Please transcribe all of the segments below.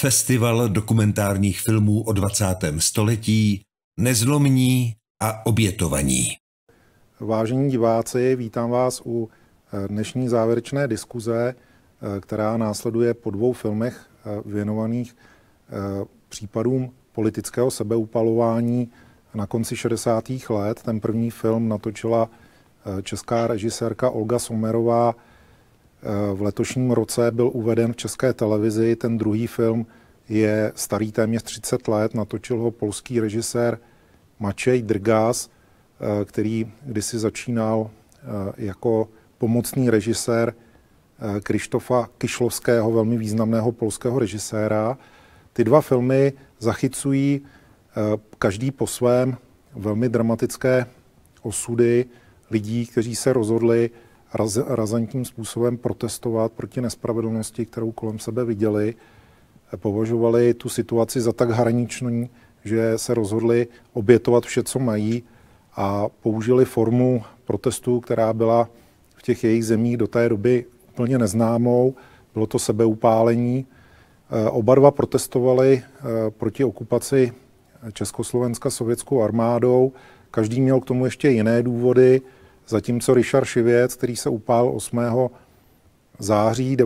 Festival dokumentárních filmů o 20. století, nezlomní a obětovaní. Vážení diváci, vítám vás u dnešní závěrečné diskuze, která následuje po dvou filmech věnovaných případům politického sebeupalování na konci 60. let. Ten první film natočila česká režisérka Olga Sommerová. V letošním roce byl uveden v České televizi. Ten druhý film je starý téměř 30 let. Natočil ho polský režisér Maciej Drgas, který kdysi začínal jako pomocný režisér Krzysztofa Kieślowského, velmi významného polského režiséra. Ty dva filmy zachycují každý po svém velmi dramatické osudy lidí, kteří se rozhodli razantním způsobem protestovat proti nespravedlnosti, kterou kolem sebe viděli. Považovali tu situaci za tak hraniční, že se rozhodli obětovat vše, co mají, a použili formu protestu, která byla v těch jejich zemích do té doby úplně neznámou. Bylo to sebeupálení. Oba dva protestovali proti okupaci Československa sovětskou armádou. Každý měl k tomu ještě jiné důvody, zatímco Ryszard Šivěc, který se upálil 8. září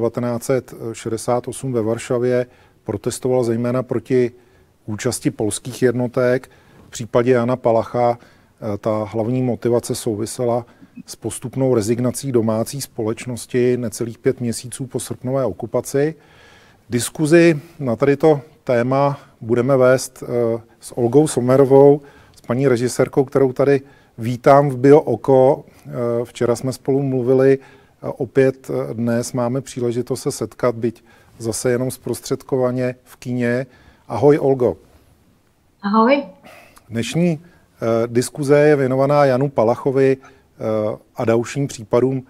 1968 ve Varšavě, protestoval zejména proti účasti polských jednotek. V případě Jana Palacha ta hlavní motivace souvisela s postupnou rezignací domácí společnosti necelých 5 měsíců po srpnové okupaci. Diskuzi na tady to téma budeme vést s Olgou Sommerovou, s paní režisérkou, kterou tady vítám v Bio Oko. Včera jsme spolu mluvili, opět dnes máme příležitost se setkat, byť zase jenom zprostředkovaně v kině. Ahoj, Olgo. Ahoj. Dnešní diskuze je věnovaná Janu Palachovi a dalším případům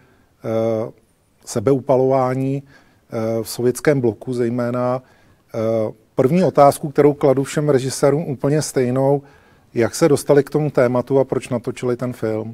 sebeupalování v sovětském bloku zejména. První otázku, kterou kladu všem režisérům úplně stejnou, jak se dostali k tomu tématu a proč natočili ten film?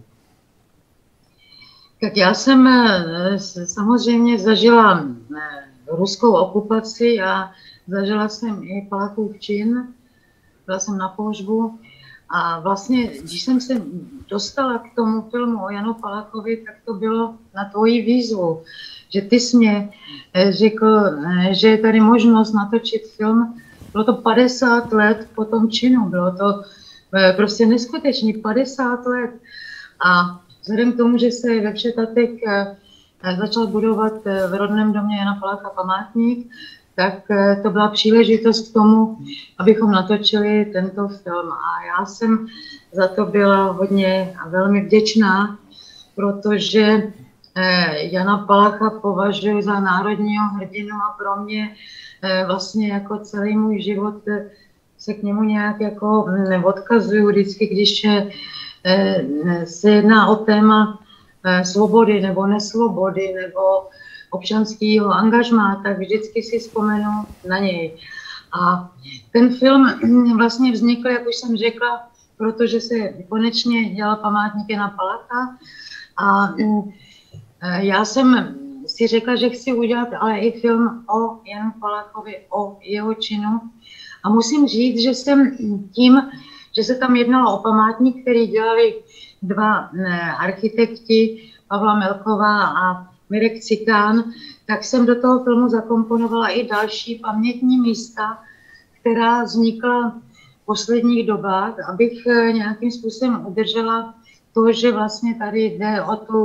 Tak já jsem samozřejmě zažila ruskou okupaci a zažila jsem i Palachův čin, byla jsem na pohřbu. A vlastně, když jsem se dostala k tomu filmu o Janu Palachovi, tak to bylo na tvoji výzvu, že ty jsi mě řekl, že je tady možnost natočit film. Bylo to 50 let po tom činu, bylo to prostě neskutečný 50 let. A vzhledem k tomu, že se ve Všetatech začal budovat v rodném domě Jana Palacha památník, tak to byla příležitost k tomu, abychom natočili tento film. A já jsem za to byla hodně a velmi vděčná, protože Jana Palacha považuji za národního hrdinu a pro mě vlastně jako celý můj život se k němu nějak jako odkazuju vždycky, když se jedná o téma svobody nebo nesvobody nebo občanského angažmá, tak vždycky si vzpomenu na něj. A ten film vlastně vznikl, jak už jsem řekla, protože se konečně dělal památník Jana Palacha. A já jsem si řekla, že chci udělat ale i film o Janu Palachovi, o jeho činu. A musím říct, že jsem tím, že se tam jednalo o památník, který dělali dva architekti, Pavla Melková a Mirek Cikán, tak jsem do toho filmu zakomponovala i další pamětní místa, která vznikla v posledních dobách, abych nějakým způsobem udržela to, že vlastně tady jde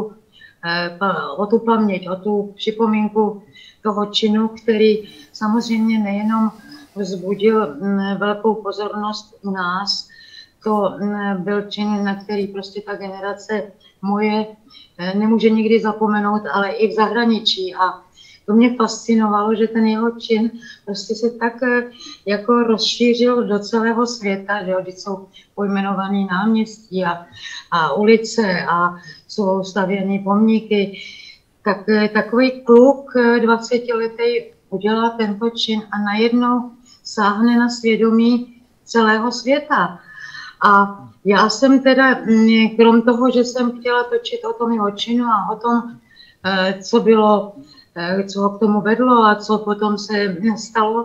o tu paměť, o tu připomínku toho činu, který samozřejmě nejenom vzbudil velkou pozornost u nás, to byl čin, na který prostě ta generace moje nemůže nikdy zapomenout, ale i v zahraničí. A to mě fascinovalo, že ten jeho čin prostě se tak jako rozšířil do celého světa, že vždyť jsou pojmenované náměstí a ulice a jsou stavěny pomníky. Tak takový kluk 20letý udělá tento čin a najednou sáhne na svědomí celého světa. A já jsem teda, krom toho, že jsem chtěla točit o tom jeho činu a o tom, co ho k tomu vedlo a co potom se stalo,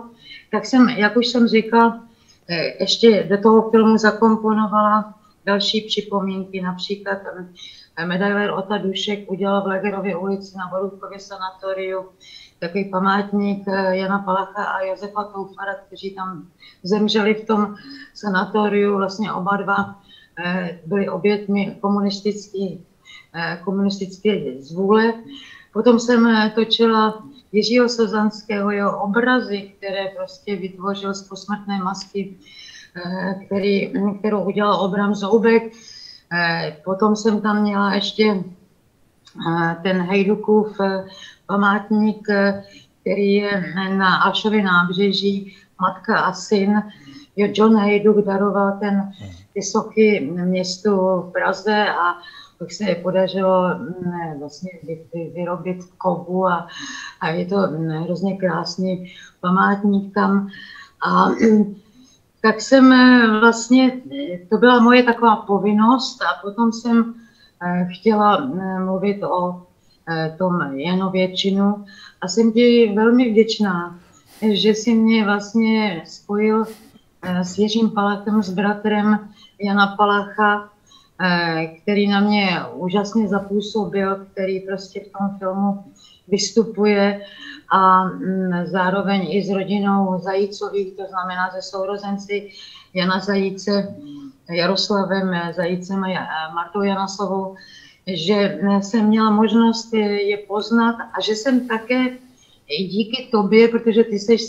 tak jsem, jak už jsem říkala, ještě do toho filmu zakomponovala další připomínky, například medailér Ota Dušek udělal v Legerově ulici na Borůvkově sanatoriu takový památník Jana Palacha a Josefa Toufara, kteří tam zemřeli v tom sanatoriu, vlastně oba dva byli oběťmi komunistické zvůle. Potom jsem točila Jiřího Sozanského, jeho obrazy, které prostě vytvořil z posmrtné masky, kterou udělal Obram Zoubek. Potom jsem tam měla ještě ten Hejdukův památník, který je na Alšově nábřeží, Matka a syn. John Hejduk daroval ty sochy městu v Praze a pak se podařilo vlastně vyrobit kovu a je to hrozně krásný památník tam. A tak jsem vlastně, to byla moje taková povinnost a potom jsem chtěla mluvit o tom Janověčinu a jsem ti velmi vděčná, že si mě vlastně spojil s Jiřím Palachem, s bratrem Jana Palacha, který na mě úžasně zapůsobil, který prostě v tom filmu vystupuje a zároveň i s rodinou Zajícových, to znamená se sourozenci Jana Zajíce, Jaroslavem Zajícem a Martou Janasovou, že jsem měla možnost je poznat a že jsem také i díky tobě, protože ty jsi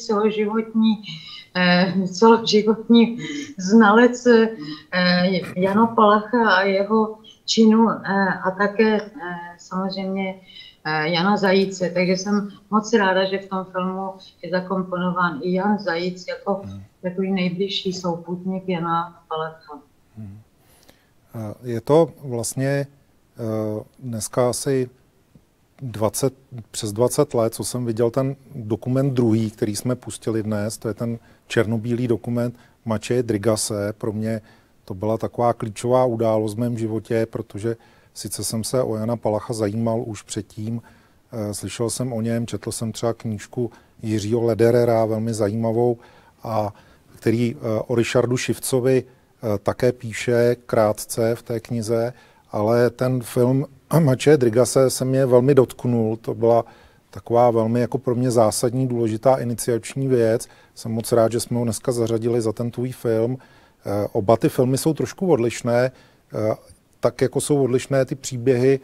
celoživotní znalec Jana Palacha a jeho činu a také samozřejmě Jana Zajíce, takže jsem moc ráda, že v tom filmu je zakomponován i Jan Zajíc jako takový nejbližší souputník Jana Palacha. Je to vlastně dneska asi přes 20 let, co jsem viděl ten dokument druhý, který jsme pustili dnes, to je ten černobílý dokument Matěje Drigase. Pro mě to byla taková klíčová událost v mém životě, protože sice jsem se o Jana Palacha zajímal už předtím, slyšel jsem o něm, četl jsem třeba knížku Jiřího Lederera, velmi zajímavou, a který o Richardu Šivcovi také píše krátce v té knize, ale ten film Matěje Drigase se mě velmi dotknul. To byla taková velmi jako pro mě zásadní, důležitá iniciační věc. Jsem moc rád, že jsme ho dneska zařadili za ten tvůj film. Oba ty filmy jsou trošku odlišné, tak jako jsou odlišné ty příběhy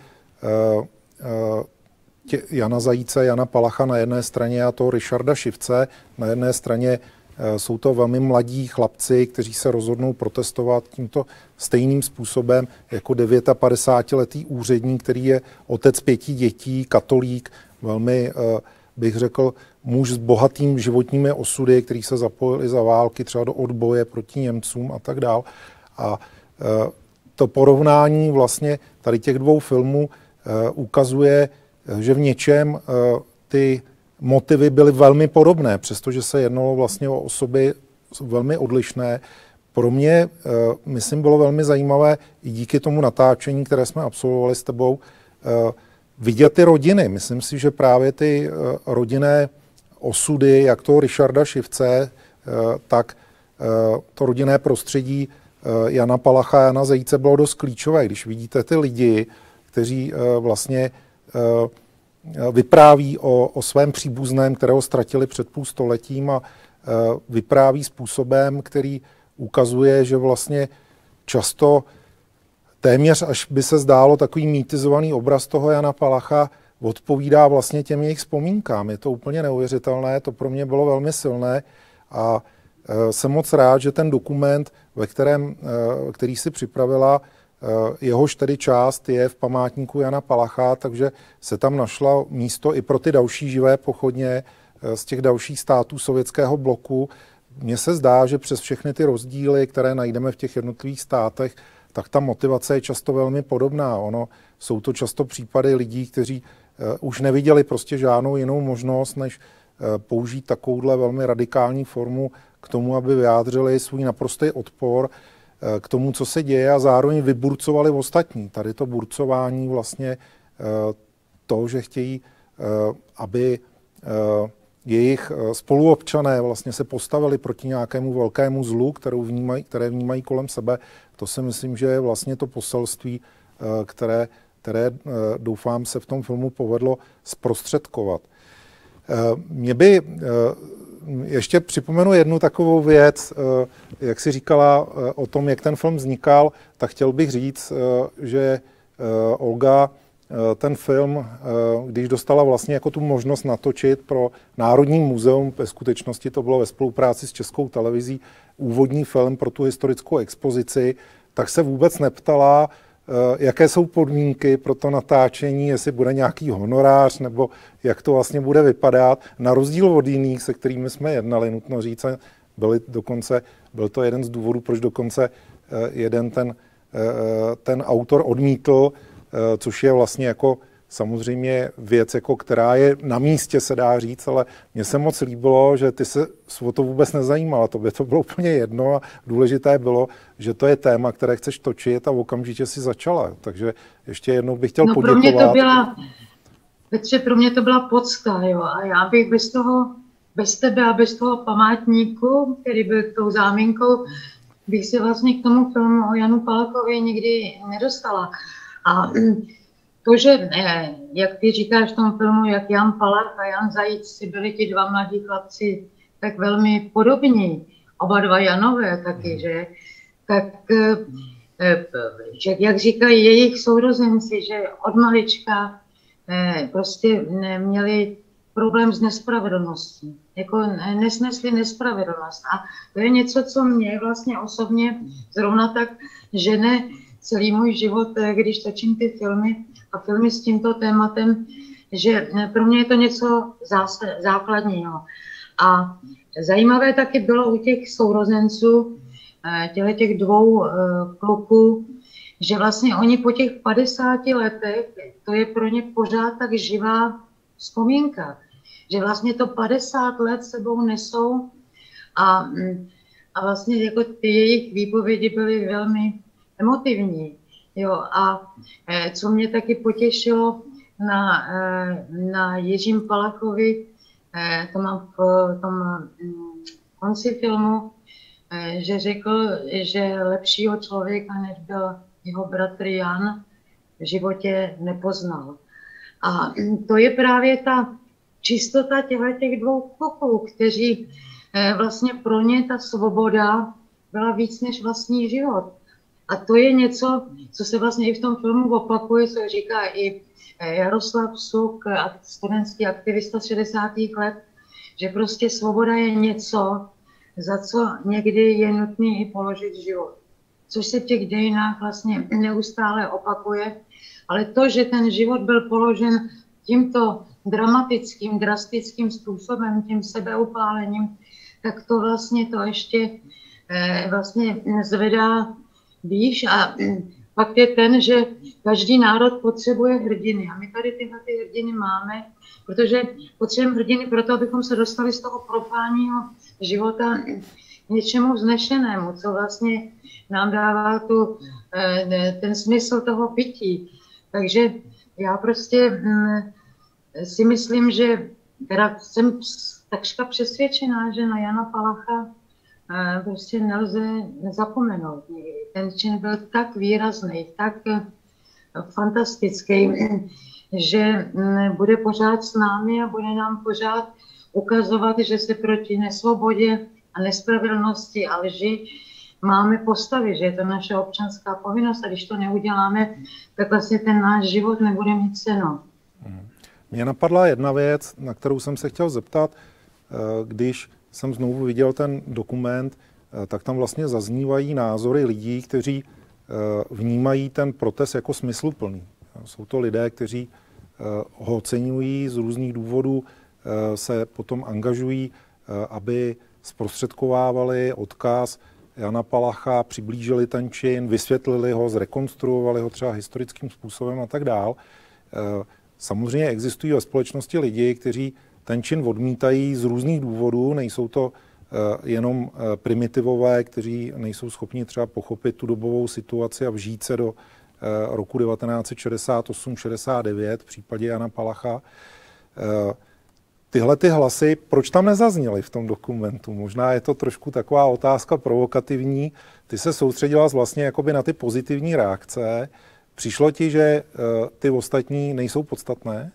Jana Zajíce, Jana Palacha na jedné straně a toho Richarda Šivce. Na jedné straně jsou to velmi mladí chlapci, kteří se rozhodnou protestovat tímto stejným způsobem jako 59letý úředník, který je otec 5 dětí, katolík, velmi, bych řekl, muž s bohatým životními osudy, který se zapojil i za války, třeba do odboje proti Němcům a tak dál. A to porovnání vlastně tady těch dvou filmů ukazuje, že v něčem ty motivy byly velmi podobné, přestože se jednalo vlastně o osoby velmi odlišné. Pro mě, myslím, bylo velmi zajímavé i díky tomu natáčení, které jsme absolvovali s tebou, vidět ty rodiny. Myslím si, že právě ty rodinné osudy, jak toho Richarda Šivce, tak to rodinné prostředí Jana Palacha a Jana Zajíce bylo dost klíčové. Když vidíte ty lidi, kteří vlastně vypráví o svém příbuzném, kterého ztratili před půl stoletím, a vypráví způsobem, který ukazuje, že vlastně často téměř, až by se zdálo, takový mýtizovaný obraz toho Jana Palacha odpovídá vlastně těm jejich vzpomínkám. Je to úplně neuvěřitelné, to pro mě bylo velmi silné a jsem moc rád, že ten dokument, který si připravila, jehož tedy část je v památníku Jana Palacha, takže se tam našla místo i pro ty další živé pochodně z těch dalších států sovětského bloku. Mně se zdá, že přes všechny ty rozdíly, které najdeme v těch jednotlivých státech, tak ta motivace je často velmi podobná. Jsou to často případy lidí, kteří už neviděli prostě žádnou jinou možnost, než použít takovouhle velmi radikální formu k tomu, aby vyjádřili svůj naprostý odpor k tomu, co se děje, a zároveň vyburcovali ostatní. Tady to burcování vlastně to, že chtějí, aby jejich spoluobčané vlastně se postavili proti nějakému velkému zlu, které vnímají kolem sebe. To si myslím, že je vlastně to poselství, které doufám se v tom filmu povedlo zprostředkovat. Mě by ještě připomenu jednu takovou věc, jak si říkala o tom, jak ten film vznikal, tak chtěl bych říct, že Olga ten film, když dostala vlastně jako tu možnost natočit pro Národní muzeum, ve skutečnosti to bylo ve spolupráci s Českou televizí, úvodní film pro tu historickou expozici, tak se vůbec neptala, jaké jsou podmínky pro to natáčení, jestli bude nějaký honorář, nebo jak to vlastně bude vypadat. Na rozdíl od jiných, se kterými jsme jednali, nutno říct, byl to jeden z důvodů, proč dokonce jeden ten autor odmítl, což je vlastně jako samozřejmě věc, jako která je na místě, se dá říct, ale mně se moc líbilo, že ty se o to vůbec nezajímala. Tobě to bylo úplně jedno a důležité bylo, že to je téma, které chceš točit a okamžitě si začala. Takže ještě jednou bych chtěl poděkovat. Pro mě to byla, Petře, pro mě to byla pocta, jo, a já bych bez tebe a bez toho památníku, který byl tou záminkou, bych se vlastně k tomu filmu o Janu Palachovi nikdy nedostala. A to, že, jak ty říkáš v tom filmu, jak Jan Palach a Jan Zajíc si byli ti dva mladí chlapci tak velmi podobní, oba dva Janové taky, že? Tak, že jak říkají jejich sourozenci, že od malička prostě měli problém s nespravedlností, jako nesnesli nespravedlnost. A to je něco, co mě vlastně osobně zrovna tak žene celý můj život, když točím ty filmy a filmy s tímto tématem, že pro mě je to něco základního. A zajímavé taky bylo u těch sourozenců, těch dvou kluků, že vlastně oni po těch 50 letech, to je pro ně pořád tak živá vzpomínka, že vlastně to 50 let sebou nesou a vlastně jako ty jejich výpovědi byly velmi emotivní. Jo, a co mě taky potěšilo na Jiřím Palachovi, to mám v tom konci filmu, že řekl, že lepšího člověka, než byl jeho bratr Jan, v životě nepoznal. A to je právě ta čistota těch dvou kluků, kteří vlastně pro ně ta svoboda byla víc než vlastní život. A to je něco, co se vlastně i v tom filmu opakuje, co říká i Jaroslav Suk, studentský aktivista 60. let, že prostě svoboda je něco, za co někdy je nutný i položit život. Což se v těch dějinách vlastně neustále opakuje, ale to, že ten život byl položen tímto dramatickým, drastickým způsobem, tím sebeupálením, tak to vlastně to ještě vlastně zvedá výš a fakt je ten, že každý národ potřebuje hrdiny a my tady tyhle hrdiny máme, protože potřebujeme hrdiny proto, abychom se dostali z toho propálního života k něčemu vznešenému, co vlastně nám dává ten smysl toho pití. Takže já prostě si myslím, že teda jsem takřka přesvědčená, že na Jana Palacha prostě nelze zapomenout. Ten čin byl tak výrazný, tak fantastický, že bude pořád s námi a bude nám pořád ukazovat, že se proti nesvobodě a nespravedlnosti a lži máme postavit, že je to naše občanská povinnost a když to neuděláme, tak vlastně ten náš život nebude mít cenu. Mně napadla jedna věc, na kterou jsem se chtěl zeptat, když jsem znovu viděl ten dokument, tak tam vlastně zaznívají názory lidí, kteří vnímají ten protest jako smysluplný. Jsou to lidé, kteří ho oceňují z různých důvodů, se potom angažují, aby zprostředkovávali odkaz Jana Palacha, přiblížili ten čin, vysvětlili ho, zrekonstruovali ho třeba historickým způsobem a tak dál. Samozřejmě existují ve společnosti lidi, kteří ten čin odmítají z různých důvodů, nejsou to jenom primitivové, kteří nejsou schopni třeba pochopit tu dobovou situaci a vžít se do roku 1968-69 v případě Jana Palacha. tyhle ty hlasy, proč tam nezazněly v tom dokumentu? Možná je to trošku taková otázka provokativní. Ty se soustředila vlastně jakoby na ty pozitivní reakce. Přišlo ti, že ty ostatní nejsou podstatné?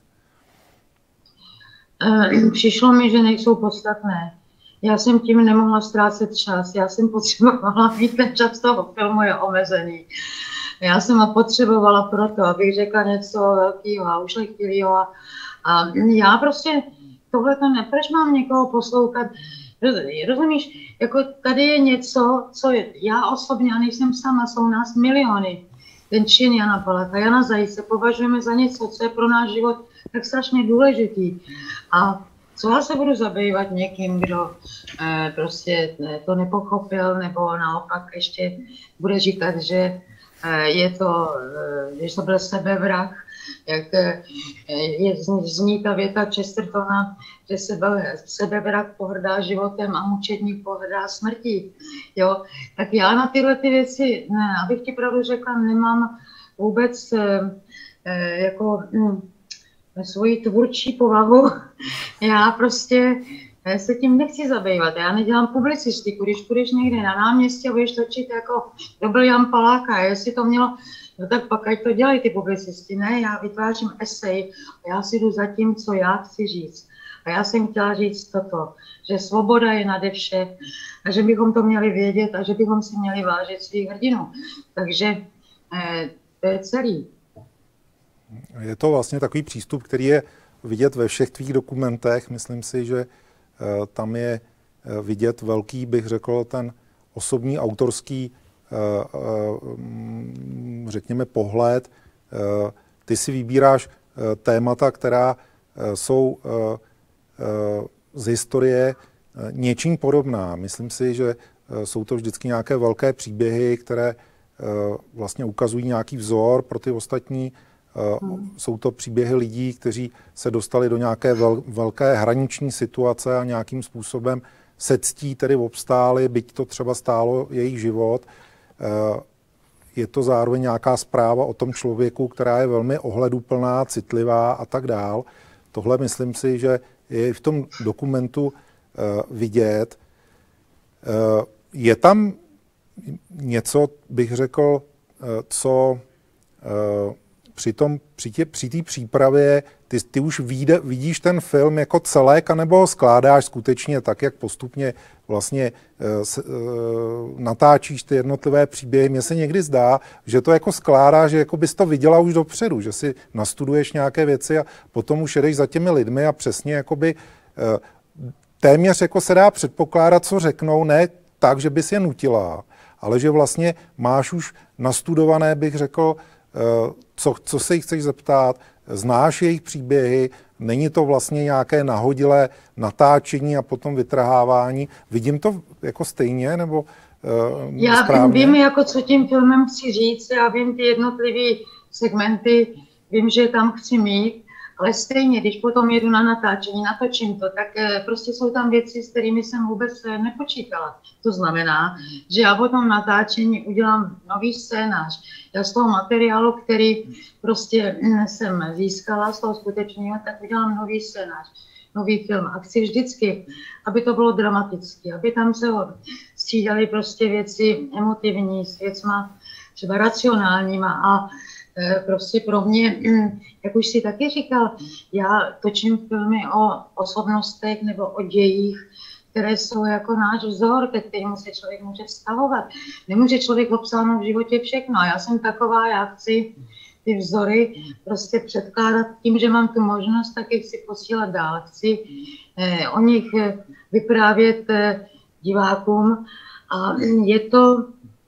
Přišlo mi, že nejsou podstatné. Já jsem tím nemohla ztrácet čas. Já jsem potřebovala mít ten čas toho filmu je omezený. Já jsem ho potřebovala proto, abych řekla něco velkého a ušlechtilého. A já prostě tohleto proč mám někoho poslouchat? Rozumíš, jako tady je něco, co já osobně, a nejsem sama, jsou nás miliony. Ten čin Jana Paláka, Jana Zajíce považujeme za něco, co je pro náš život tak strašně důležitý. A co já se budu zabývat někým, kdo prostě to nepochopil, nebo naopak ještě bude říkat, že je to, že to byl sebevrah, jak zní ta věta Chestertona, že sebevrah pohrdá životem a mučedník pohrdá smrtí. Jo? Tak já na tyhle ty věci, abych ti pravdu řekla, nemám vůbec jako svoji tvůrčí povahu. Já prostě se tím nechci zabývat. Já nedělám publicistiku. Když půjdeš někde na náměstí a budeš točit jako to byl Jan Palák, a jestli to mělo, no tak pak ať to dělají ty publicisti. Ne, já vytvářím esej a já si jdu za tím, co já chci říct. A já jsem chtěla říct toto, že svoboda je nade vše a že bychom to měli vědět a že bychom si měli vážit svých hrdinů. Takže to je celý. Je to vlastně takový přístup, který je vidět ve všech tvých dokumentech. Myslím si, že tam je vidět velký, bych řekl, ten osobní, autorský, řekněme, pohled. Ty si vybíráš témata, která jsou z historie něčím podobná. Myslím si, že jsou to vždycky nějaké velké příběhy, které vlastně ukazují nějaký vzor pro ty ostatní. Jsou to příběhy lidí, kteří se dostali do nějaké velké hraniční situace a nějakým způsobem se ctí, tedy obstáli, byť to třeba stálo jejich život. Je to zároveň nějaká zpráva o tom člověku, která je velmi ohleduplná, citlivá a tak dál. Tohle myslím si, že je v tom dokumentu vidět. Je tam něco, bych řekl, co při té přípravě ty už vidíš ten film jako celek, anebo ho skládáš skutečně tak, jak postupně vlastně natáčíš ty jednotlivé příběhy. Mně se někdy zdá, že to jako skládáš, že jako bys to viděla už dopředu, že si nastuduješ nějaké věci a potom už jedeš za těmi lidmi a přesně jakoby téměř jako se dá předpokládat, co řeknou, ne tak, že bys je nutila, ale že vlastně máš už nastudované, bych řekl, co se jich chceš zeptat, znáš jejich příběhy, není to vlastně nějaké nahodilé natáčení a potom vytrhávání. Vidím to jako stejně, nebo já správně? Vím, jako co tím filmem chci říct, já vím ty jednotlivé segmenty, vím, že tam chci mít, ale stejně, když potom jedu na natáčení, natočím to, tak prostě jsou tam věci, s kterými jsem vůbec nepočítala. To znamená, že já potom natáčení udělám nový scénář. Já z toho materiálu, který prostě jsem získala, z toho skutečného, tak udělám nový scénář, nový film. A chci vždycky, aby to bylo dramatické, aby tam se střídaly prostě věci emotivní s věcma třeba racionálníma a prostě pro mě, jak už si taky říkal, já točím filmy o osobnostech nebo o dějích, které jsou jako náš vzor, ke kterému se člověk může vztahovat. Nemůže člověk obsáhnout v životě všechno. Já jsem taková, já chci ty vzory prostě předkládat tím, že mám tu možnost, tak je chci posílat dál. Chci o nich vyprávět divákům a je to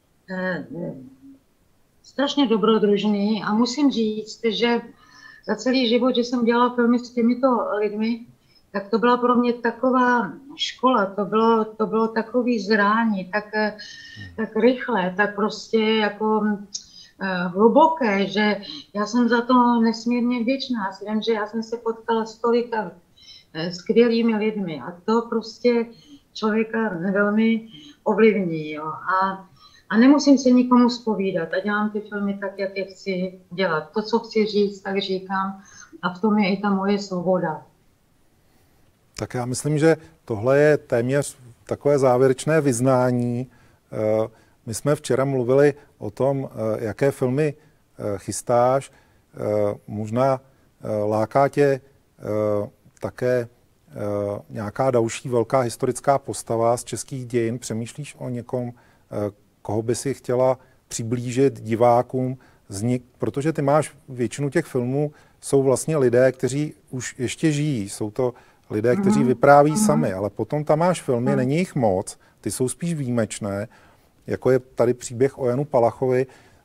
strašně dobrodružný a musím říct, že za celý život, že jsem dělala filmy s těmito lidmi, tak to byla pro mě taková škola, to bylo takový zrání, tak rychle, tak prostě jako hluboké, že já jsem za to nesmírně vděčná. Vím, že já jsem se potkala s tolika skvělými lidmi a to prostě člověka velmi ovlivní. Jo. A nemusím se nikomu zpovídat a dělám ty filmy tak, jak je chci dělat. To, co chci říct, tak říkám a v tom je i ta moje svoboda. Tak já myslím, že tohle je téměř takové závěrečné vyznání. My jsme včera mluvili o tom, jaké filmy chystáš. Možná láká tě také nějaká další velká historická postava z českých dějin. Přemýšlíš o někom, koho by si chtěla přiblížit divákům, protože ty máš většinu těch filmů, jsou vlastně lidé, kteří už ještě žijí. Jsou to lidé, kteří vypráví sami, ale potom tam máš filmy, není jich moc, ty jsou spíš výjimečné, jako je tady příběh o Janu Palachovi.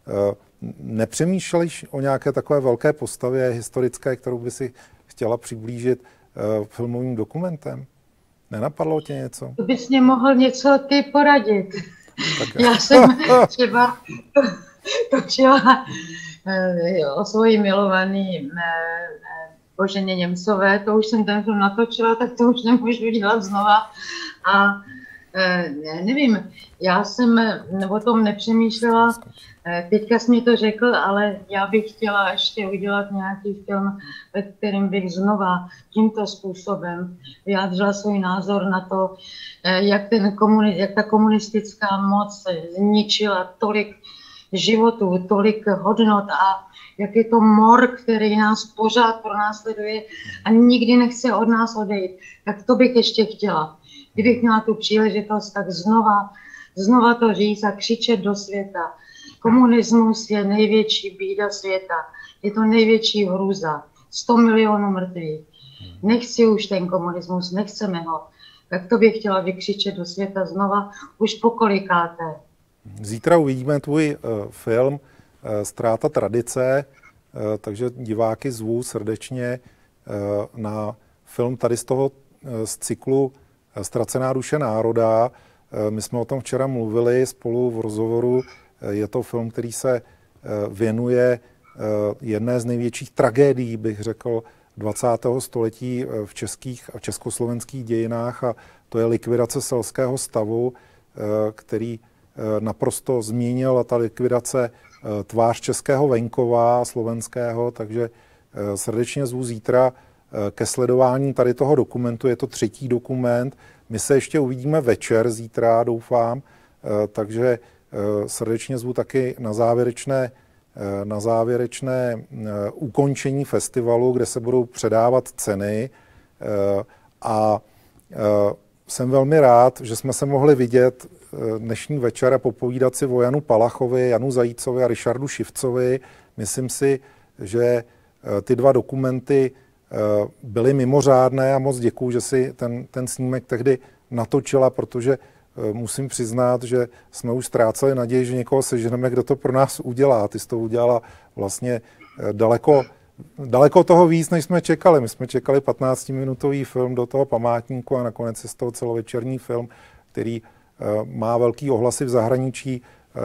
Nepřemýšlíš o nějaké takové velké postavě historické, kterou by si chtěla přiblížit filmovým dokumentem? Nenapadlo tě něco? To bys mě mohl něco ty poradit. Já jsem třeba točila o svoji milovaný Boženě Němcové, to už jsem ten film natočila, tak to už nemůžu dělat znova. A nevím, já jsem o tom nepřemýšlela, teďka jsi mi to řekl, ale já bych chtěla ještě udělat nějaký film, ve kterém bych znova tímto způsobem vyjádřila svůj názor na to, jak ta komunistická moc zničila tolik životů, tolik hodnot a jak je to mor, který nás pořád pronásleduje a nikdy nechce od nás odejít. Tak to bych ještě chtěla. Kdybych měla tu příležitost, tak znova to říct a křičet do světa. Komunismus je největší bída světa. Je to největší hrůza. 100 milionů mrtvých. Nechci už ten komunismus, nechceme ho. Tak to bych chtěla vykřičet do světa znova, už pokolikáté. Zítra uvidíme tvůj film Ztráta tradice, takže diváky zvu srdečně na film tady z cyklu Ztracená duše národa. My jsme o tom včera mluvili spolu v rozhovoru. Je to film, který se věnuje jedné z největších tragédií, bych řekl, 20. století v českých a československých dějinách, a to je likvidace selského stavu, který naprosto změnila ta likvidace tvář českého venkova, slovenského, takže srdečně zvu zítra ke sledování tady toho dokumentu. Je to 3. dokument. My se ještě uvidíme večer zítra, doufám, takže srdečně zvu taky na závěrečné ukončení festivalu, kde se budou předávat ceny, a jsem velmi rád, že jsme se mohli vidět dnešní večer a popovídat si o Janu Palachovi, Janu Zajícovi a Richardu Šivcovi. Myslím si, že ty 2 dokumenty byly mimořádné a moc děkuju, že si ten snímek tehdy natočila, protože musím přiznat, že jsme už ztráceli naději, že někoho seženeme, kdo to pro nás udělá. Ty jsi to udělala vlastně daleko toho víc, než jsme čekali. My jsme čekali 15-minutový film do toho památníku a nakonec je z toho celovečerní film, který má velký ohlasy v zahraničí,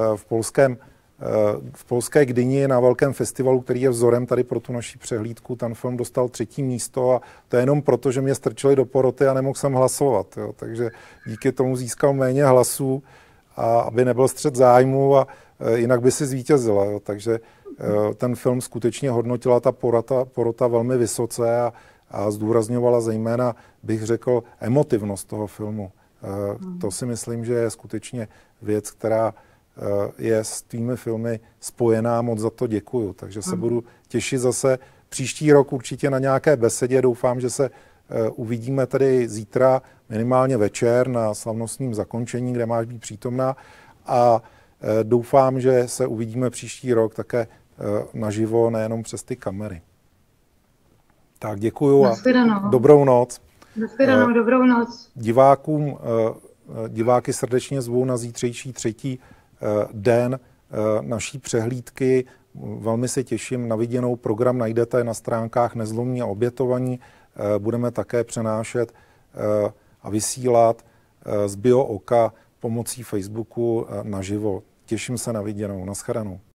v polské Gdyni na velkém festivalu, který je vzorem tady pro tu naši přehlídku. Ten film dostal 3. místo a to je jenom proto, že mě strčili do poroty a nemohl jsem hlasovat. Jo. Takže díky tomu získal méně hlasů, a aby nebyl střet zájmu, a jinak by si zvítězila. Jo. Takže ten film skutečně hodnotila ta porota velmi vysoce a zdůrazňovala zejména, bych řekl, emotivnost toho filmu. To si myslím, že je skutečně věc, která je s tvými filmy spojená, moc za to děkuju. Takže se budu těšit zase příští rok určitě na nějaké besedě. Doufám, že se uvidíme tady zítra minimálně večer na slavnostním zakončení, kde máš být přítomná, a doufám, že se uvidíme příští rok také naživo, nejenom přes ty kamery. Tak děkuju a dobrou noc. Dobrou noc. Diváky srdečně zvu na zítřejší 3. den naší přehlídky. Velmi se těším na viděnou. Program najdete na stránkách Nezlomní a obětovaní. Budeme také přenášet a vysílat z BioOka pomocí Facebooku naživo. Těším se na viděnou. Naschledanou.